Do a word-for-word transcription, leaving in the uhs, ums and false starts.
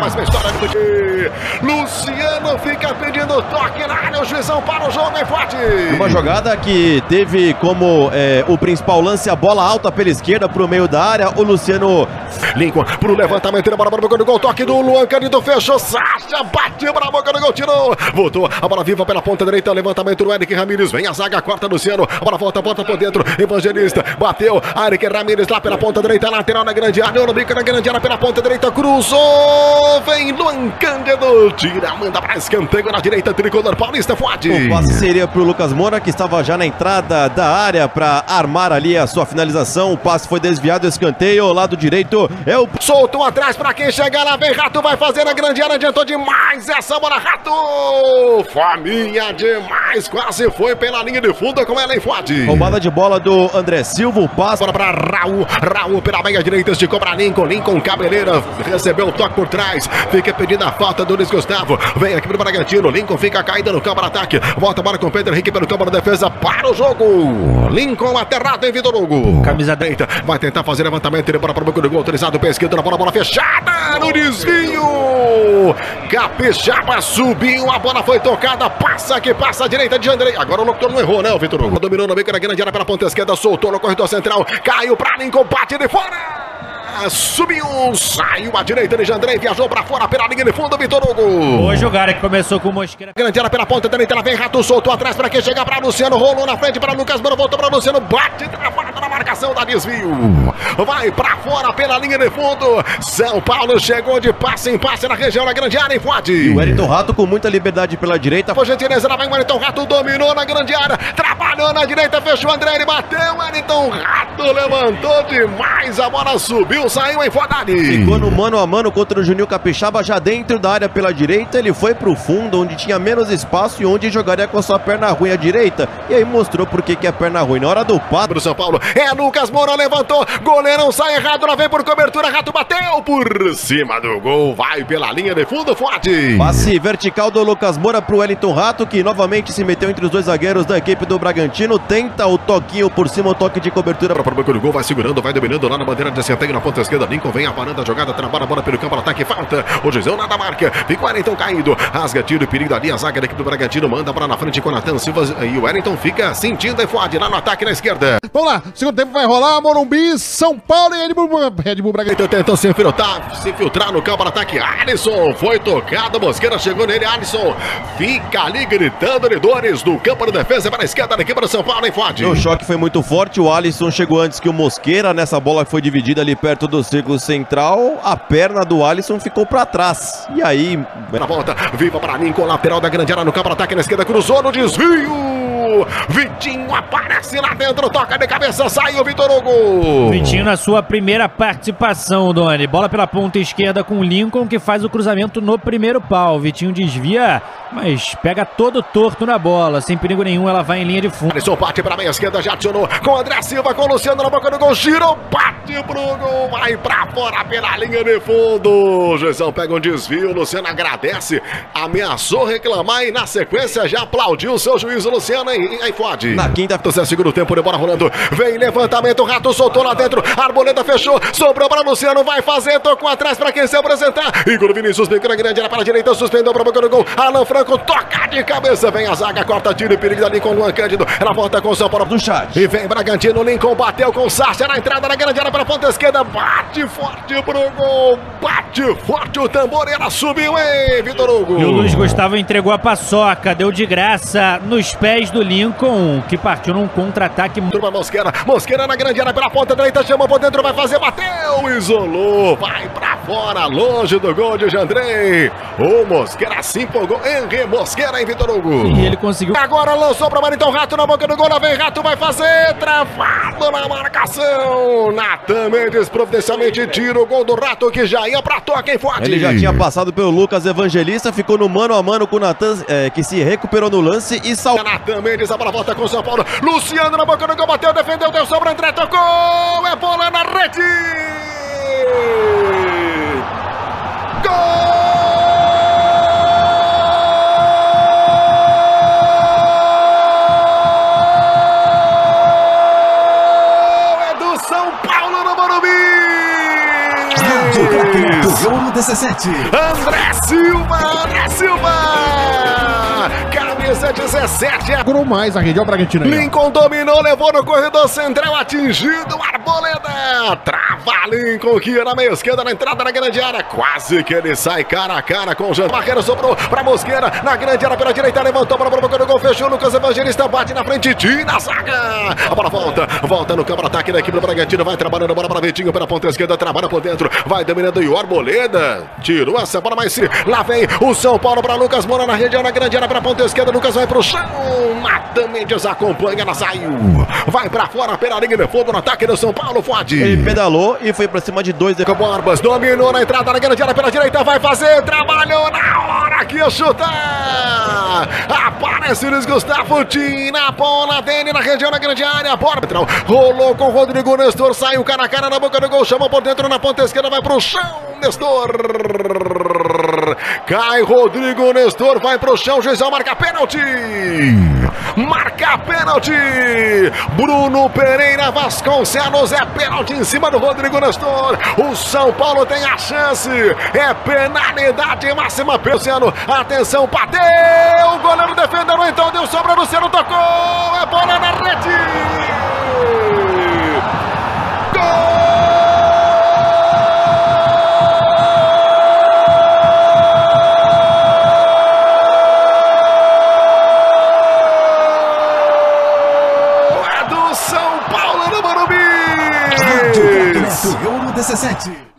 mesma história do time. Luciano fica pedindo toque na área, o juizão para o jogo, é forte. Uma jogada que teve como é, o principal lance a bola alta pela esquerda para o meio da área, o Luciano... Lincoln pro levantamento, tira a bola para a boca do gol, toque do Luan Cândido, fechou, Sacha, bateu para a boca do gol, tirou, voltou, a bola viva pela ponta direita, levantamento do Eric Ramírez, vem a zaga, corta Luciano, a bola volta, volta por dentro, Evangelista, bateu, Eric Ramírez lá pela ponta direita, lateral na grande área, no bico na grande área, pela ponta direita, cruzou, vem Luan Cândido, tira, manda para escanteio na direita, tricolor paulista, forte. O passe seria para o Lucas Moura, que estava já na entrada da área para armar ali a sua finalização, o passe foi desviado, escanteio, lado direito, é o... Soltou atrás para quem chegar lá, vem Rato, vai fazer na grande área, adiantou demais essa bola, Rato, faminha demais, quase foi pela linha de fundo com ela em forte. Roubada de bola do André Silva, o passe para Raul, Raul pela meia direita, esticou para Lincoln, Lincoln cabeleira, recebeu o toque por trás, fica pedindo a falta do Luiz Gustavo, vem aqui pro Bragantino, Lincoln fica caído no campo de ataque, volta para com o Pedro Henrique pelo campo de defesa, para o jogo, Lincoln aterrado em Vitor Hugo, camisa direita, vai tentar fazer levantamento, ele bora para o banco do gol, autorizado pela esquerda, na bola, bola fechada, no desvio, Capixaba subiu, a bola foi tocada, passa que passa a direita de Andrei, agora o locutor não errou, né, o Vitor Hugo, dominou no bico na grande área pela ponta esquerda, soltou no corredor central, caiu para Lincoln, bate de fora, subiu, saiu à direita de Jandrei, viajou para fora pela linha de fundo, Vitor Hugo. Boa jogada que começou com o Mosqueira. Grande área pela ponta direita, ela vem Rato, soltou atrás para quem chegar para Luciano, rolou na frente para Lucas Moura, voltou para Luciano, bate travado na marcação, da desvio, vai para fora pela linha de fundo, São Paulo chegou de passe em passe na região da grande área, em forte. E o Wellington Rato com muita liberdade pela direita. Por gentileza, lá vai o Wellington Rato, dominou na grande área, trabalhou na direita, fechou o André, ele bateu, Wellington Rato levantou demais, a bola subiu, saiu em fora. Ficou no mano a mano contra o Juninho Capixaba, já dentro da área pela direita, ele foi pro fundo, onde tinha menos espaço e onde jogaria com a sua perna ruim à direita, e aí mostrou por que que é perna ruim. Na hora do pato do São Paulo, é Lucas Moura, levantou, goleirão sai errado, lá vem por cobertura, Rato bateu por cima do gol, vai pela linha de fundo, forte. Passe vertical do Lucas Moura pro Wellington Rato, que novamente se meteu entre os dois zagueiros da equipe do Bragantino, tenta o toquinho por cima, o toque de cobertura para o banco do gol, vai segurando, vai dominando lá na bandeira de escanteio na ponta esquerda, Lincoln vem aparando a jogada, trabalha a bola pelo campo, ataque, falta, o Gisão nada marca, fica o Wellington caído, rasga tiro, perigo dali, a zaga da equipe do Bragantino, manda para na frente com o Natan Silva e o Wellington fica sentindo e fode lá no ataque na esquerda. Vamos lá, segundo tempo vai rolar, Morumbi, São Paulo e Red Bull, Red Bull Bragantino. Tentou se infiltrar, se infiltrar no campo de ataque, Alisson foi tocado, Mosqueira chegou nele, Alisson fica ali gritando de dores do campo de defesa para a esquerda da equipe do São Paulo, em fode. O choque foi muito forte, o Alisson chegou antes que o Mosqueira, nessa bola que foi dividida ali perto do círculo central, a perna do Alisson ficou para trás, e aí... Na volta, viva para Lincoln, lateral da grande área no campo de ataque na esquerda, cruzou no desvio, Vitinho aparece lá dentro, toca de cabeça, saiu Vitor Hugo. Vitinho na sua primeira participação, Doni, bola pela ponta esquerda com o Lincoln, que faz o cruzamento no primeiro pau, Vitinho desvia, mas pega todo torto na bola, sem perigo nenhum, ela vai em linha de fundo. Alisson parte para a meia esquerda, já acionou com André Silva, com o Luciano na boca do gol, girou, bate pro gol, vai pra fora pela linha de fundo, o Gisão pega um desvio, o Luciano agradece, ameaçou reclamar e na sequência já aplaudiu o seu juiz, o Luciano, e aí fode. Na quinta, do segundo tempo, de bola rolando, vem levantamento, Rato soltou lá dentro, Arboleda fechou, sobrou para Luciano, vai fazer, tocou atrás para quem se apresentar, Igor Vinícius, bico na grande área para a direita, suspendeu para a boca do gol, Alan Franco, toca de cabeça, vem a zaga, corta tiro e perigo ali com o Luan Cândido, ela volta com o São Paulo do chat, e vem Bragantino, Lincoln bateu com o Sacha na entrada da grande área para a ponta esquerda, bate forte pro gol, bate forte o tambor, e ela subiu, hein, Vitor Hugo. E o Luiz Gustavo entregou a paçoca, deu de graça nos pés do Lincoln, que partiu num contra-ataque. Turma Mosqueira, Mosqueira na grande área pela ponta direita, chama por dentro, vai fazer, bateu, isolou, vai pra fora, longe do gol de Jandrei. O Mosqueira se empolgou, Henry Mosqueira em Vitor Hugo. E ele conseguiu. Agora lançou pra Wellington Rato na boca do gol, lá vem Rato, vai fazer, travado na marcação. Natan Mendes providencialmente tira o gol do Rato, que já ia pra toca, em forte. Ele já tinha passado pelo Lucas Evangelista, ficou no mano a mano com o Natan, é, que se recuperou no lance e salvou. Natan Mendes, a bola volta com o São Paulo, Luciano na boca do gol, bateu, defendeu, deu sobre André, tocou, é bola na rede. Gol! Euro dezessete. André Silva, André Silva! Camisa dezessete. Segurou mais a rede, ó o Bragantino aí. Lincoln dominou, levou no corredor central, atingido, Arboleda. Trava Lincoln aqui na meia esquerda, na entrada da grande área. Quase que ele sai cara a cara com o Jean. Barreira sobrou pra Mosqueira, na grande área pela direita, levantou para o gol, fechou, Lucas Evangelista bate na frente, tira a zaga. A bola volta, volta no campo de ataque da equipe do Bragantino, vai trabalhando a bola para Vitinho pela ponta esquerda, trabalha por dentro, vai dominando o Arboleda. Tirou essa bola, mas se lá vem o São Paulo para Lucas Moura na região, na grande área para a ponta esquerda, Lucas vai pro chão, Natan Mendes acompanha, ela saiu, vai pra fora pela linha de fundo no ataque do São Paulo, Fode. Ele pedalou e foi pra cima de dois. Borbas dominou na entrada na grande área pela direita, vai fazer, trabalhou na hora que ia chutar. Aparece o Luiz Gustavo, Tim na bola dele na região, na grande área, Borba rolou com o Rodrigo Nestor, saiu cara a cara na boca do gol, chama por dentro na ponta esquerda, vai pro chão, Nestor. Cai Rodrigo Nestor, vai pro chão, Gisel marca pênalti. Marca pênalti. Bruno Pereira Vasconcelos, é pênalti em cima do Rodrigo Nestor. O São Paulo tem a chance. É penalidade máxima, Luciano. Atenção, bateu. O goleiro defendeu, então deu sobra, Luciano tocou. É bola na rede. Euro dezessete.